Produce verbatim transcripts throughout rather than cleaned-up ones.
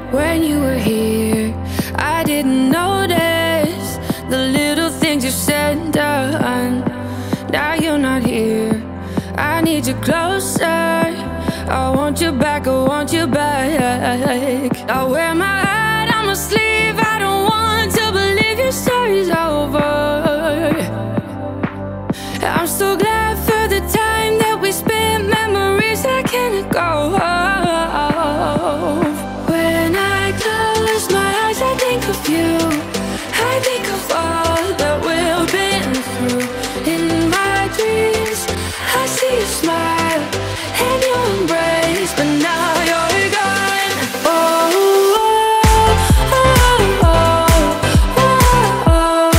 when you were here. I didn't notice the little things you said and done. Now you're not here, I need you closer. I want you back, I want you back. I wear my heart on my sleeve, I don't want to believe your story's over. I'm so glad for the time that we spent, memories I can't go. When I close my eyes, I think of you. I think of all that we've been through. In my dreams, I see you smile and your embrace, but now you're gone. Oh, oh, oh, oh, oh,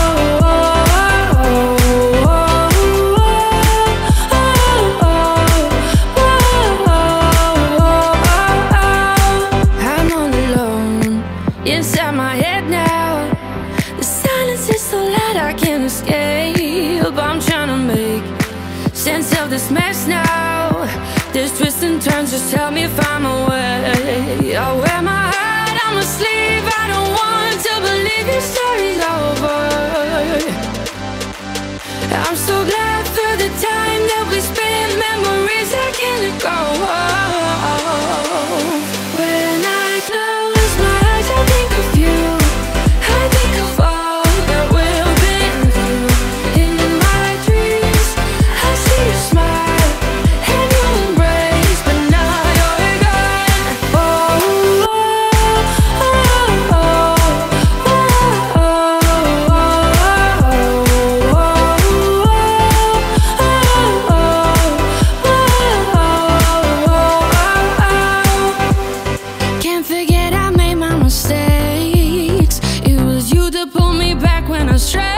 oh. I'm all alone inside my head now. The silence is so loud I can't escape. I'm trying to make sense of this mess now. This twists and turns, just help me find my way. I wear my heart on my sleeve, I don't want to believe your story's over. I'm so glad for the time that we spent, memories I can't let go. When I close my eyes, I think of you. I think of all that we've been through. In my dreams, I see you smile and your embrace, but now you're gone. Oh, oh, oh, oh, oh, oh, oh. Can't forget I made my mistakes. It was you that pulled me back when I strayed.